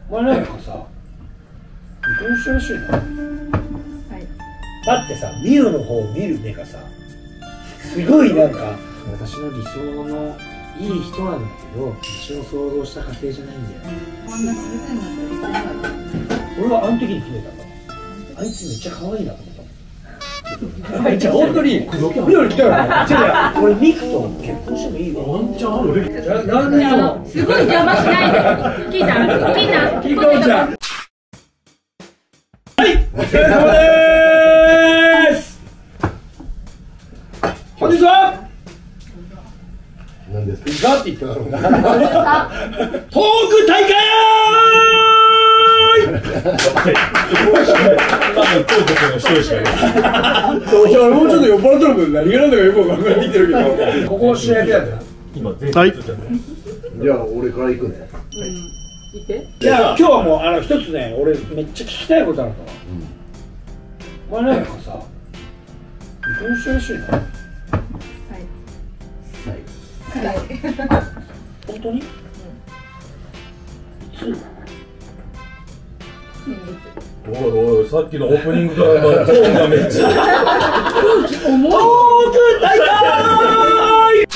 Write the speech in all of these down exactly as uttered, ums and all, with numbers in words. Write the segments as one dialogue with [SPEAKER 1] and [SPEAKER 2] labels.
[SPEAKER 1] お前なんかさ、離婚したらしいの。はい。だってさ、ミユの方を見る目がさ、すごいなんか、私の理想のいい人なんだけど、私の想像した家庭じゃないんだよね。こんなするんだったら離婚がいい。俺はあの時に決めたんだ。あいつめっちゃ可愛いなと思った。じゃあ本当に、ミユに来たよね。じゃあ俺ミクと結婚してもいいわ。ワンチャンある？なんでよ。
[SPEAKER 2] すごい邪魔しないで。聞いた？聞いた？
[SPEAKER 1] 聞いたじゃん。はい、お疲れ様でーす。本日は何ですか？って言っただろうな。トーク大会もうちょっと酔っ払ったの何がなんだかよく分かってきてるけど、ここ試合でやった今全然。はい。じゃあ俺から行くね。いて。いや今日はもうあの一つね、俺めっちゃ聞きたいことあるから。お前なんかさ、離婚したらしいの。はい。はい。本当に？いつ？
[SPEAKER 3] おいおい、さっきのオープニングからトーンがめっちゃ
[SPEAKER 1] 重い。トーク大会。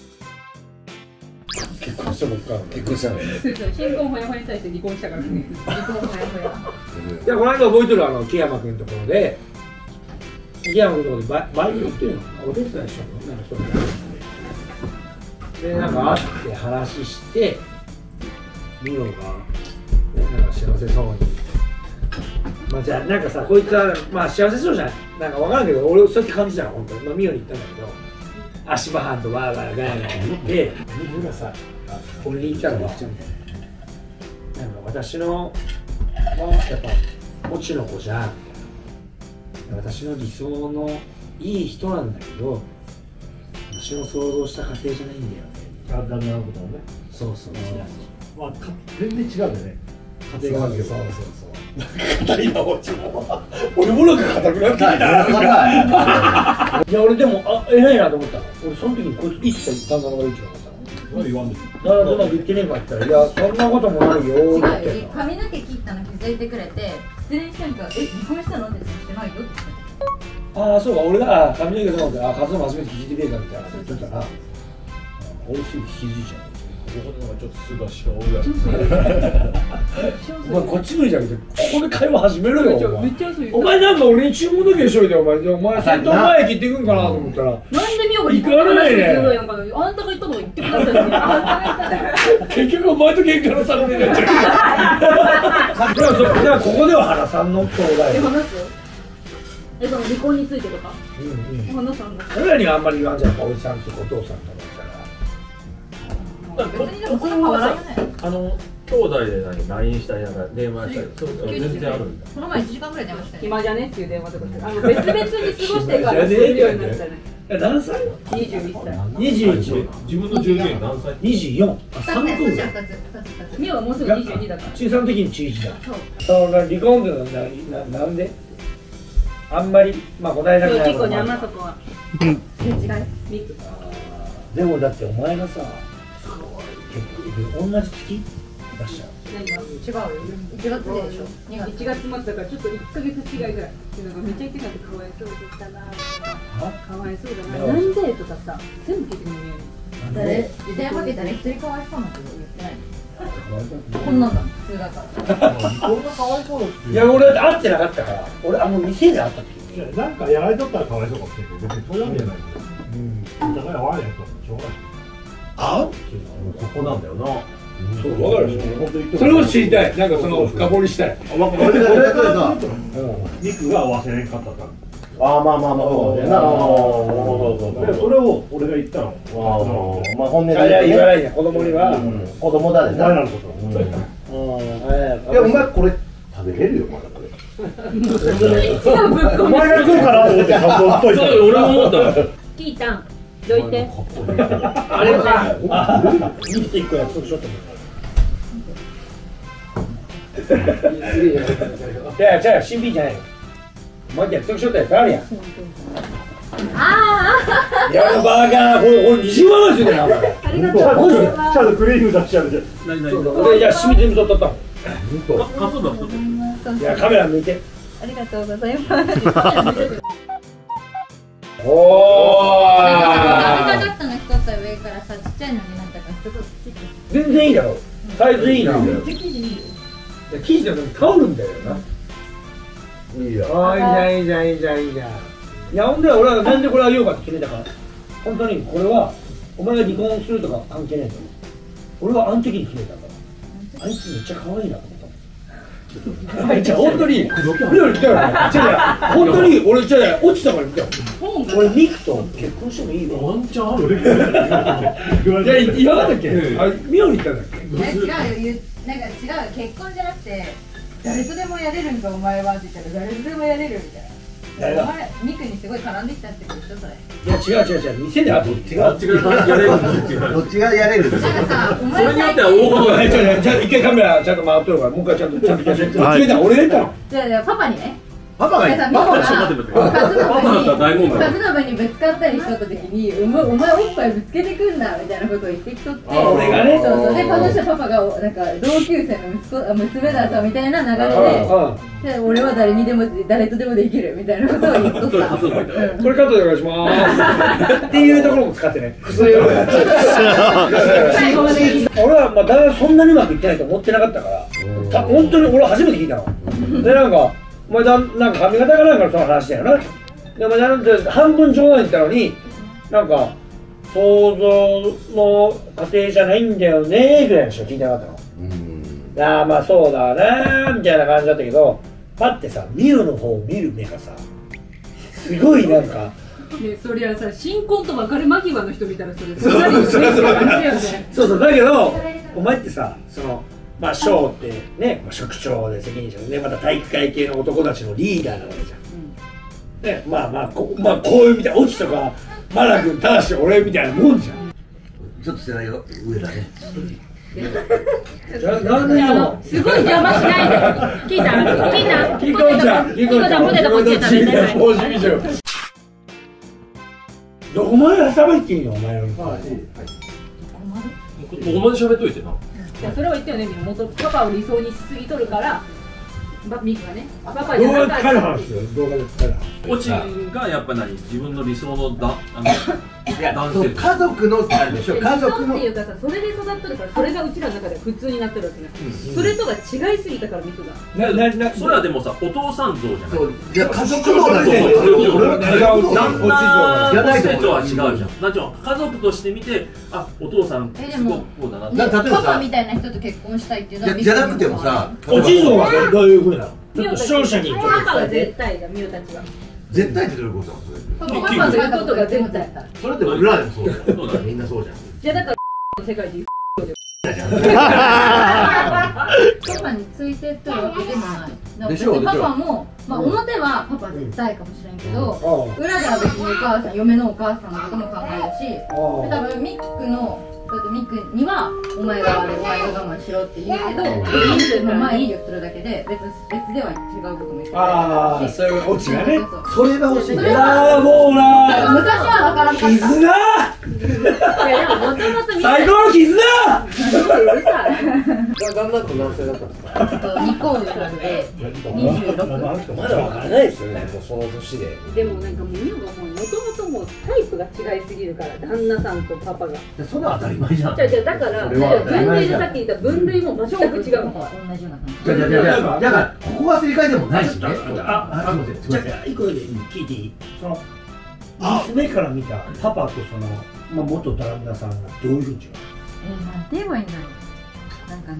[SPEAKER 1] 結婚したばっか。結婚したのね。
[SPEAKER 2] 新婚ほやほやに対して離婚したからね。離婚ほやほや。
[SPEAKER 1] いやこの間覚えてるあの木山君のところで、木山君のところでバイバイトっていうのお手伝いしようのなんか人でなんか会って話してミオがなんか幸せそうに。まあじゃあなんかさ、こいつはまあ幸せそうじゃないなんか分からんけど、俺そうやって感じたの本当に。まあミオに言ったんだけど、足場班とワーワーガヤガヤ言って僕がさ、俺に言ったのはなんか私のはやっぱオチの子じゃん、私の理想のいい人なんだけど私の想像した家庭じゃないんだよね。
[SPEAKER 4] あ、旦那のことはね。
[SPEAKER 1] そうそうそう。
[SPEAKER 4] まあ全然違うんだよね。家庭環境。
[SPEAKER 1] そうそうそう。語り直しも俺もなんか硬くなってきた。いや俺でもあ偉いなと思ったの。俺その時にこいつ一切旦那の悪口なかったの。
[SPEAKER 4] 言わんで。
[SPEAKER 1] だからうまくいってねえかって言ったら、いやそんなこともないよって言って。
[SPEAKER 5] 髪の毛切ったの気づいてくれて、失恋したんか、え離婚したのって言ってないよって言ってた。
[SPEAKER 1] ああそうか、俺が髪の毛と思ってあカツオも初めて気づいてくれたみたいな言ってたら、俺すぐ気づいちゃう。
[SPEAKER 3] ここでちょっとすがしかおるやん。
[SPEAKER 1] お前こっち向いじゃなくてここで会話始めろよ。
[SPEAKER 2] めっちゃそういう。
[SPEAKER 1] お前なんか俺に注文だけしといて、お前お前先頭前切っていくんかなと思ったら、なんで
[SPEAKER 2] ミオが
[SPEAKER 1] 行かないね。
[SPEAKER 2] あんたが言ったの言ってくださいね。
[SPEAKER 1] 結局お前と喧嘩の差になっちゃう。でもそうだからここでは原さんの兄弟。
[SPEAKER 2] え話す？えその離婚についてとか。
[SPEAKER 1] うんうん。
[SPEAKER 2] 話すんだ。
[SPEAKER 1] 俺らにはあんまり言わんじゃん。おじさんとかお父さんとかじゃ
[SPEAKER 5] 別にでもそんな変わらないよね。
[SPEAKER 3] あの兄弟で何 ライン したりなんか電話したり、そうそう全然あるんだ。
[SPEAKER 5] この前いちじかんぐらい電話したよ。
[SPEAKER 2] 暇じゃねっていう電話とかして、あの別々に過ごしてからするようになったね。
[SPEAKER 1] あ。何歳？
[SPEAKER 2] にじゅういっさい。
[SPEAKER 1] にじゅういち。
[SPEAKER 3] 自分の従業員何歳？
[SPEAKER 1] にじゅうよん。あ、さんこ上。
[SPEAKER 2] ミオはもうすぐにじゅうにだから。
[SPEAKER 1] 中さんの時に中いちだ。
[SPEAKER 5] そう。
[SPEAKER 1] 離婚ってなななんで？あんまりまあ答えなくない。
[SPEAKER 2] 結構ね、あまそこは。
[SPEAKER 5] すれ違い。
[SPEAKER 2] ミク。
[SPEAKER 1] でもだってお前がさ、結構同じ月出しちゃう。
[SPEAKER 5] 違うよ。いちがつでしょ。にがつ。
[SPEAKER 2] いちがつ末だからちょっといっかげつ違いぐらい。なんかめっちゃ言ってたってかわいそうだなとか。かわいそうだな。なんでとかさ、全部聞いてくれるよ。
[SPEAKER 5] 誰？電話かけたら一人かわいそうなこと言ってない。こんなんだ。普通だから。
[SPEAKER 4] こんなかわいそうだって。
[SPEAKER 1] いや俺会ってなかったから、俺あの店で会ったっていう。
[SPEAKER 4] なんかやられとったらかわいそうかもしれないけど、別にそういうわけじゃないんだよ。うん。お互い合わないやつはしょうがない。
[SPEAKER 1] 会うっていうのはもう
[SPEAKER 3] ここなんだよな。
[SPEAKER 1] そう分かるでしょ。それを知りたい。なんかその深掘りしたい。
[SPEAKER 4] 俺俺俺さ、ミクが合わせれんかったから。
[SPEAKER 6] ああまあまあまあそうだよな。
[SPEAKER 4] でそれを俺が言ったの。
[SPEAKER 6] まあ本音で
[SPEAKER 1] いや言わないね。子供には
[SPEAKER 6] 子供だね。
[SPEAKER 4] お前らのこと。
[SPEAKER 6] いやお前これ食べれるよまだこれ。
[SPEAKER 4] お前が食うかなと思ってほっといた。
[SPEAKER 3] 俺も思った。
[SPEAKER 2] キータン、どいて。
[SPEAKER 1] あれさ、ギフトいっこ約束しようと思った。いやいや、新品じゃないよ。お前って約束しよったやつあるやん。
[SPEAKER 5] あ
[SPEAKER 1] いや、バーガー、これ、これにじゅうまんですよね。
[SPEAKER 5] あ。ありがとうございます。
[SPEAKER 4] ちゃんとクリーム出しちゃうじゃん。
[SPEAKER 3] 何何？
[SPEAKER 1] 俺、いや、染み全部取っとったもん。
[SPEAKER 3] カツオだ太ってる。
[SPEAKER 1] いやカメラ向いて。
[SPEAKER 5] ありがとうございます。
[SPEAKER 1] おお。
[SPEAKER 5] ガガガットの太った上からさ、ちっちゃいのになったからすごいついてる。
[SPEAKER 1] 全然いいだろ。サイズいいな。生地でもタオルみたいだよな。いいよ。ああいいじゃんいいじゃんいいじゃんいいじゃん。いやほんで俺はなんでこれあげようかって決めたから。本当にこれはお前が離婚するとか関係ないと思う。俺はあの時に決めたから。あいつめっちゃ可愛いなと思った。じゃあ本当に俺より来たよね。じゃあ本当に俺じゃあ落ちたから来たよ。俺ミクと結婚してもいいわ。
[SPEAKER 4] ワンチャンある。
[SPEAKER 1] いや言わなかったっけ？あミオに言ったんだっけ？
[SPEAKER 5] 違うよ、なんか違う、結婚じゃなくて誰とでもやれるんかお前はって言ったら誰とでもやれるみたいな。お前ミクにすごい絡んできたってことでしょそれ。
[SPEAKER 1] いや違う違う違う、店であと違う違う
[SPEAKER 3] どっちがやれるの？
[SPEAKER 6] どっちがやれるんですか。
[SPEAKER 5] なんかさ、お
[SPEAKER 3] そ
[SPEAKER 5] 前
[SPEAKER 3] れによっては大物が
[SPEAKER 1] じゃあじゃあ一回カメラちゃんと回っとるからもう一回ちゃんとちゃんとちゃんと決めた。俺が言ったの。
[SPEAKER 5] じゃあじゃあパパにね。
[SPEAKER 6] パパがいい。
[SPEAKER 5] パパが
[SPEAKER 3] ちょっと待って待って。
[SPEAKER 5] カズノ
[SPEAKER 3] パパだったら大問題。
[SPEAKER 5] ブにカズノブにぶつかったりしとった時にお前お前おっぱいぶつけてくんなみたいなことを言ってきとって。
[SPEAKER 1] あ俺がね。
[SPEAKER 5] そうそうでパパしたパパがなんか同級生の息子あ娘だぞみたいな流れで。で俺は誰にでも誰とでもできるみたいなことを言っとった。
[SPEAKER 1] これカットでお願いしますっていうところも使ってね。俺はまあだからそんなにうまくいってないと思ってなかったからた本当に俺は初めて聞いたのでなんかお前だなんか髪型かなんかのその話だよなでお前なんて半分冗談言ったのになんか想像の家庭じゃないんだよねぐらいの人聞いてなかったの。いやまあそうだなみたいな感じだったけどパッてさミュウの方を見る目がさすごいなんか
[SPEAKER 2] でそりゃさ新婚と別れ間際の人見たらそれそんなに嬉しい感じだよね。
[SPEAKER 1] そうそうだけどお前ってさそのまあ翔ってね、まあ、職長で責任者で、ね、また体育会系の男たちのリーダーなわけじゃん、うんね、まあまあ こ,、まあ、こういうみたいなオチとかマナ君ただし俺みたいなもんじゃん。
[SPEAKER 6] ちょっと世代が上だね。
[SPEAKER 1] なんでよ
[SPEAKER 2] すごい邪魔しないで。聞いた聞いた
[SPEAKER 1] キコちゃんキコちゃん
[SPEAKER 2] ポテトこっちで食べてない。
[SPEAKER 1] ポジビジョンどこまで頭いっていいのお前の。
[SPEAKER 3] ここまで喋っといてな。
[SPEAKER 2] いやそれは言ったよね。元パパを理想にしすぎとるからミクがねパパ
[SPEAKER 1] 動
[SPEAKER 2] じゃなかった
[SPEAKER 1] 画で使える話ですよ動画で使える話。
[SPEAKER 3] オチがやっぱ何自分の理想のだあの
[SPEAKER 6] いや
[SPEAKER 3] 男性
[SPEAKER 6] そう家族のあれでしょ家
[SPEAKER 2] 理想
[SPEAKER 6] 族の
[SPEAKER 2] っていうかさそれで育っとるからそれがうちらの中では普通になってるわけね、うん、それとが違いすぎたからミクが
[SPEAKER 1] ななな
[SPEAKER 3] それはでもさお父さん像じゃない。
[SPEAKER 6] そういや家族の
[SPEAKER 3] そうそう
[SPEAKER 6] 俺は家族の
[SPEAKER 3] 旦那としてとは違うじゃん。
[SPEAKER 6] じ
[SPEAKER 3] なんていうの家族として見てあお父さんすごくこうだなって。
[SPEAKER 6] 例えばさ
[SPEAKER 5] パパみたいな人と結婚したいっていうのは
[SPEAKER 6] じゃなくてもさ
[SPEAKER 1] お地蔵はどういうふうなのちょっと視聴者にちょっと
[SPEAKER 2] パパは
[SPEAKER 1] 伝えて。
[SPEAKER 2] 絶対だミュウたちは
[SPEAKER 6] 絶対ってどういうことなのそれ
[SPEAKER 5] パパパパとやったことが全部だった
[SPEAKER 6] それって俺らでもそうじゃんみんなそうじゃん。
[SPEAKER 2] じゃあだから世界で言う
[SPEAKER 5] パパについてってるわけでもない。
[SPEAKER 6] でしょう
[SPEAKER 5] パパも、まあ表はパパ絶対かもしれんけど、裏では別にお母さん、嫁のお母さんのことも考えるし、で多分ミックの、だってミックにはお前が悪い、お前が我慢しろって言うけど、ミックの前に言ってるだけで、別別では違うことも言ってる。
[SPEAKER 1] ああそういうオチがね。
[SPEAKER 6] それが欲しいんだよ。
[SPEAKER 1] ああもうな
[SPEAKER 5] 昔は分からんかった。
[SPEAKER 1] 絆
[SPEAKER 2] いやでももともとみんな
[SPEAKER 1] 最高の絆。
[SPEAKER 2] うるさい
[SPEAKER 6] 旦那と男性だったんですか。
[SPEAKER 5] にこ上なのでにじゅうろく。
[SPEAKER 1] まだわからないですよねもうその年で。
[SPEAKER 2] でもなんかもうミオがもうもともともうタイプが違いすぎるから旦那さんとパパが
[SPEAKER 6] そんな当たり前じゃん。
[SPEAKER 2] じゃあじゃあだから分類でさっき言った分類も全く違うの。
[SPEAKER 5] 同じような感じ。
[SPEAKER 6] じゃじゃじゃじゃだからここが正解でもないしね。
[SPEAKER 1] ああ
[SPEAKER 6] すみませんすみ
[SPEAKER 1] じゃ
[SPEAKER 6] ません。
[SPEAKER 1] あ一個で聞いていい？その娘から見たパパとそのまあ元旦那さんがどういうふうに違う？
[SPEAKER 5] えー、なんて言えばいいんだろう。なんかね、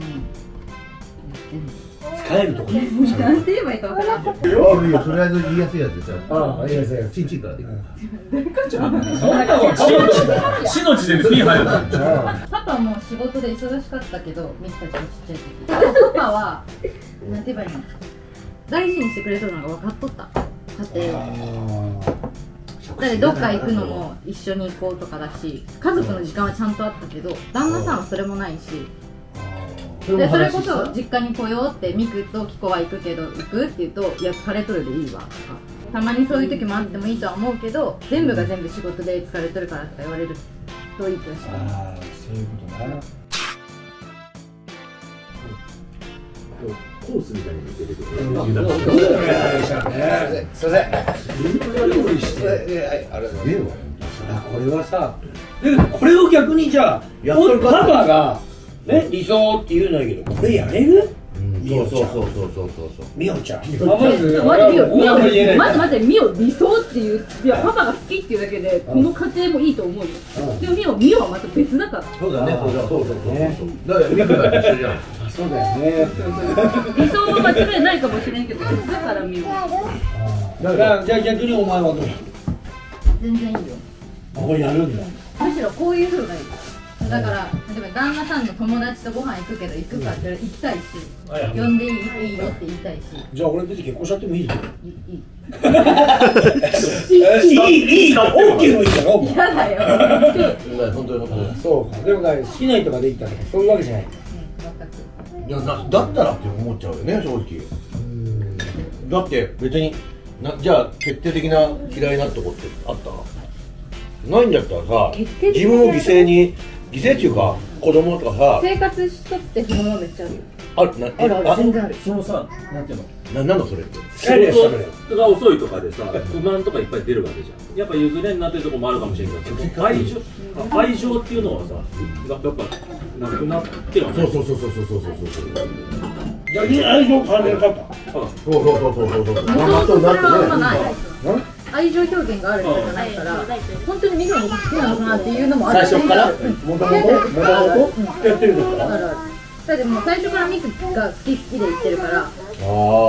[SPEAKER 1] 使えるところで。
[SPEAKER 5] なんて言えばいいかわからない。
[SPEAKER 6] いいよとりあえず言いやすいやつでさ。
[SPEAKER 1] ああいいですよ。
[SPEAKER 6] チンチンからでいい。
[SPEAKER 1] そんなの
[SPEAKER 3] 死の時点でピン入るの。
[SPEAKER 5] パパも仕事で忙しかったけど、ミキたちがちっちゃい時。パパはなんて言えばいいの？大事にしてくれとるのが分かっとった。家庭を。だってどっか行くのも一緒に行こうとかだし、家族の時間はちゃんとあったけど、旦那さんはそれもないし。でそれこそ実家に来ようってミクとキコは行くけど行くって言うと「いや疲れとるでいいわ」とかたまにそういう時もあってもいいとは思うけど全部が全部仕事で疲れとるからとか言われるといい気がします。
[SPEAKER 1] ああそういうことな。
[SPEAKER 6] コースみたいに出てくる。
[SPEAKER 1] うん
[SPEAKER 6] だから
[SPEAKER 1] すいません。
[SPEAKER 6] 料理して、はい、ありがとうございます。
[SPEAKER 1] これはさ、だけどこれを逆にじゃあパパがね理想って言うのやけど、これやれる？
[SPEAKER 6] そうそうそうそうそうそう。
[SPEAKER 1] みおちゃん。
[SPEAKER 2] 待ってみよ、みお、待って待って、みお理想っていう、いやパパが好きっていうだけでこの家庭もいいと思うよ。でもみお、みおはまた別だから。
[SPEAKER 6] そうだね、そうだそうそうそう。だからミクだって一緒じゃん。
[SPEAKER 1] そうだよね。
[SPEAKER 2] 理想は間違いないかもしれんけど、別だからみお。
[SPEAKER 1] だからじゃあ逆にお前はどう？
[SPEAKER 5] 全然いいよ。
[SPEAKER 1] これやるんだ。
[SPEAKER 5] むしろこういう風がいい。だから例えば旦那さんの友達とご飯行くけど行くかって言ったら行きたいし、呼んでいいいいよって言いたいし。
[SPEAKER 1] じゃあ俺別に結婚しちゃってもいいぞ。
[SPEAKER 5] いいいい。
[SPEAKER 1] いいいいいい。オーケーもいいだろ。
[SPEAKER 5] 嫌だよ。
[SPEAKER 6] 本当に本当に。
[SPEAKER 1] そうか。でもね好きな人ができたらそういうわけじゃない。
[SPEAKER 6] いやなだったらって思っちゃうよね正直。だって別になじゃあ決定的な嫌いなとこってあった？ないんだったらさ、自分を犠牲に犠牲っていうか子供とかさ
[SPEAKER 2] 生活しとって不満はめっちゃあるよ。
[SPEAKER 6] あるな
[SPEAKER 2] あるある全然ある。
[SPEAKER 3] そのさ、なんていうの、
[SPEAKER 6] ななんだそれって
[SPEAKER 3] 仕事が遅いとかでさ、不満とかいっぱい出るわけじゃん。やっぱ譲れになってるとこもあるかもしれんけど、愛情愛情っていうのはさ、やっぱなくなってるわけ。
[SPEAKER 6] そうそうそうそうそうそうそうそう
[SPEAKER 1] 逆に愛情感じる方。
[SPEAKER 6] そうそうそうそうそうそう
[SPEAKER 5] もともとそれはあんまない。愛情表現がある人じゃないから本当にみんなのこと好きなのかなっていうのもある。
[SPEAKER 6] 最初から
[SPEAKER 1] もともともともとやってるんだから。
[SPEAKER 5] だってもう最初からミクが好き好きで言ってるから。
[SPEAKER 6] ああ。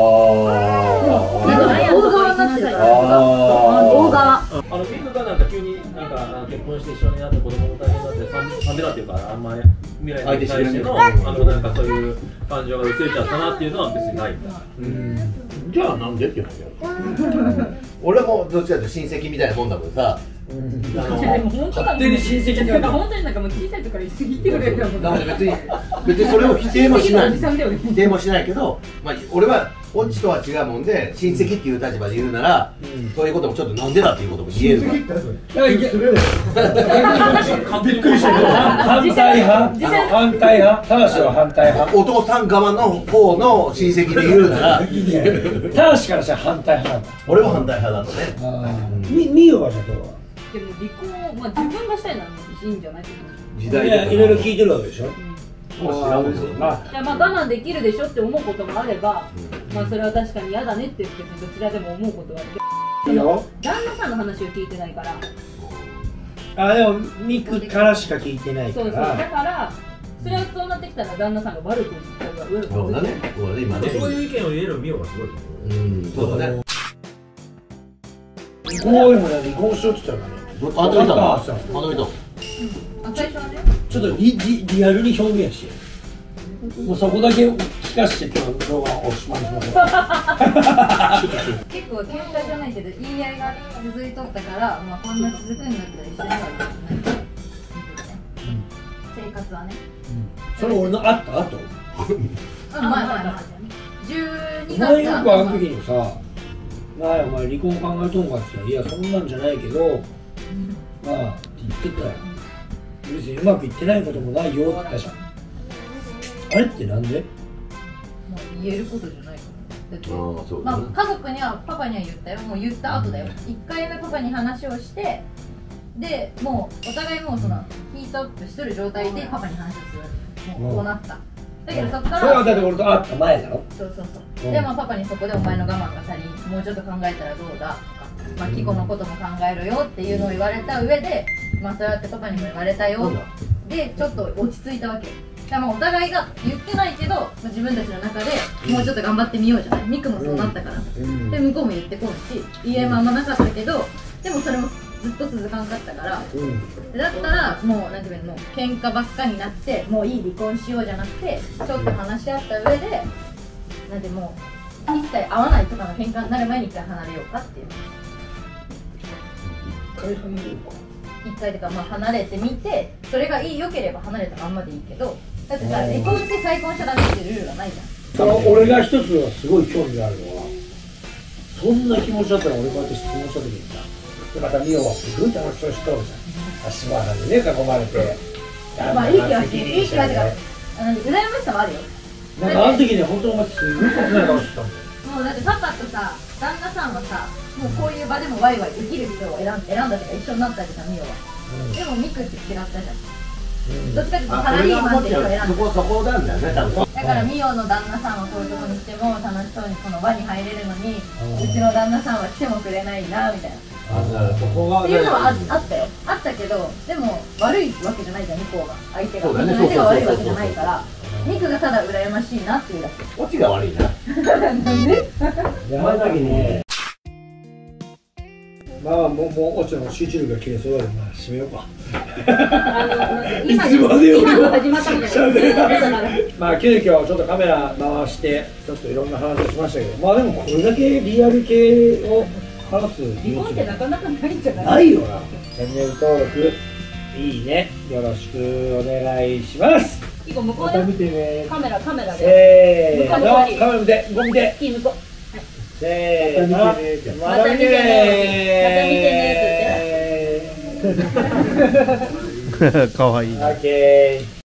[SPEAKER 5] 大側になってるから。大側。
[SPEAKER 3] あのミクがなんか急になんか結婚して一緒になって子供も大変だって冷めたっていうか、あんまり未来に対してのあのなんかそういう感情が薄れちゃったなっていうのは別にないんだ。
[SPEAKER 6] じゃあなんでって話よ。俺もどっちかというと親戚みたいなもんだもんさ。
[SPEAKER 2] でも本当勝手に親戚ってか本当になんかもう小さい時から言い過ぎてくれるよ。
[SPEAKER 6] だから別に別にそれを否定もしない否定もしないけど、まあ俺はオチとは違うもんで親戚っていう立場で言うなら、そういうこともちょっとなんでだっていうことも言えるから。
[SPEAKER 1] びっくりしたけど反対派反対派ただしは反対派。
[SPEAKER 6] お父さん側の方の親戚で言うなら
[SPEAKER 1] ただしからしたら反対派なんだ。
[SPEAKER 6] 俺は反対派だとね。
[SPEAKER 1] みみよはじゃあどうは。
[SPEAKER 2] でも離婚、まあ自分がしたいならいいんじゃないけど。
[SPEAKER 6] 時代
[SPEAKER 1] いやいろいろ聞いてるわけでしょ。
[SPEAKER 6] もう知らんですよ。ま
[SPEAKER 2] いやまあ我慢できるでしょって思うこともあれば、まあそれは確かに嫌だねって別にどちらでも思うことはあるけど、旦那さんの話を聞いてないから。
[SPEAKER 1] あでもミクからしか聞いてないから。
[SPEAKER 2] そうそうだからそれはそうなってきたら旦那さんが悪く言ったら悪く
[SPEAKER 6] そうだね。そうだね今ね。
[SPEAKER 3] そういう意見を言えるミオがすごい。
[SPEAKER 6] うんそうだね。
[SPEAKER 1] 離婚も離婚しようって言ったらね。
[SPEAKER 6] あんた見たの？あんた見たの？
[SPEAKER 5] 最初はね。
[SPEAKER 1] ちょっとリリリアルに表現して。もうそこだけ聞かせて今日動画おしまいしましょう。
[SPEAKER 5] 結構喧嘩じゃないけど言い合いが続いとったから、まあこんな続くんだったら一緒にはいけない。生活はね。
[SPEAKER 1] それ俺のあった後。
[SPEAKER 5] あ、まあまあまあ。じゅうに
[SPEAKER 1] お
[SPEAKER 5] がつ。
[SPEAKER 1] 前よくあの時にさ、なあお前離婚考えとんかって言ったらいやそんなんじゃないけど、まあって言ってたよ。別にうまくいってないこともないよって言ったじゃん。あれってなんで？
[SPEAKER 5] もう言えることじゃないから。だって、
[SPEAKER 6] ああそう
[SPEAKER 5] まあ家族にはパパには言ったよ。もう言った後だよ。いっかいめパパに話をして、でもうお互いもうそのヒートアップしとる状態でパパに話をする。もうこうなった。だけどそっから
[SPEAKER 1] それはだって俺と会った前だろ。
[SPEAKER 5] そうそうそう。
[SPEAKER 1] うん
[SPEAKER 5] でもパパにそこでお前の我慢が足りん、もうちょっと考えたらどうだとか、まあ、キコのことも考えろよっていうのを言われた上で、まあそうやってパパにも言われたよでちょっと落ち着いたわけ。でもお互いが言ってないけど、まあ、自分たちの中でもうちょっと頑張ってみようじゃない。ミクもそうなったから、
[SPEAKER 1] うん、
[SPEAKER 5] で向こうも言ってこんし、言い合いもあんまなかったけど、でもそれもずっと続かんかったから、うん、だったらもうなんていうの、もう喧嘩ばっかになってもういい離婚しようじゃなくて、ちょっと話し合った上でなんでもう一切会わないとかの喧嘩になる前に一回離れようかっていう。
[SPEAKER 1] 一回離れようか。
[SPEAKER 5] 一回とかまあ離れてみて、それがいい良ければ離れたまんまでいいけど、だってさ離婚して再婚しちゃダメっていうルールはないじゃん。
[SPEAKER 1] その俺が一つはすごい興味があるのは、そんな気持ちだったら俺こうやって質問した時にさ、でまたミオはすごい楽しそうしとるじゃん。足場なんでね囲まれて。
[SPEAKER 5] まあいい気はしてる、いい気はしてる。あの羨ましさはあるよ。
[SPEAKER 1] なんかあの時ね、本当お前すごい切ない顔してたもん。
[SPEAKER 5] もうだってパパとさ、旦那さんはさ、もうこういう場でもワイワイできる人を選ん選んだとか一緒になったりさ、ミオは。でもミクって違ったじゃん。どっちかっていうとサラリーマンって人を選んだ。
[SPEAKER 6] そこそこなんだよね、多分。
[SPEAKER 5] だからミオの旦那さんはこういうとこに来ても楽しそうにこの輪に入れるのに、うちの旦那さんは来てもくれないなみたいな。
[SPEAKER 6] あ、だからそこが
[SPEAKER 5] っていうのはああったよ。あったけど、でも悪いわけじゃないじゃん、向こうが。相手が。
[SPEAKER 6] そうだね、
[SPEAKER 5] 相手が悪いわけじゃないから。ミクがただ羨ましいなっていうだけ。
[SPEAKER 6] オチが悪いな。
[SPEAKER 5] なんで？
[SPEAKER 1] 山崎ね。まあもうもうオチの集中力が切れそうだから、まあ締めようか。
[SPEAKER 2] あの今
[SPEAKER 1] いつまで俺は
[SPEAKER 2] 今始まったみたいな。
[SPEAKER 1] まあ急遽ちょっとカメラ回してちょっといろんな話をしましたけど、まあでもこれだけリアル系を話す
[SPEAKER 2] 日本ってなかなかないんじゃない？
[SPEAKER 1] ないよな。チャンネル登録、いいね、よろしくお願いします。
[SPEAKER 2] 結構向こう
[SPEAKER 1] また見
[SPEAKER 2] で
[SPEAKER 1] てね。
[SPEAKER 2] カメラカメラで。
[SPEAKER 1] せーの、
[SPEAKER 2] 向こうに
[SPEAKER 1] カメラ見て、ご見て。
[SPEAKER 2] キー向こう。
[SPEAKER 1] せーの、
[SPEAKER 2] また見てね。また見てねって言って。
[SPEAKER 7] かわいい。
[SPEAKER 1] オッケー。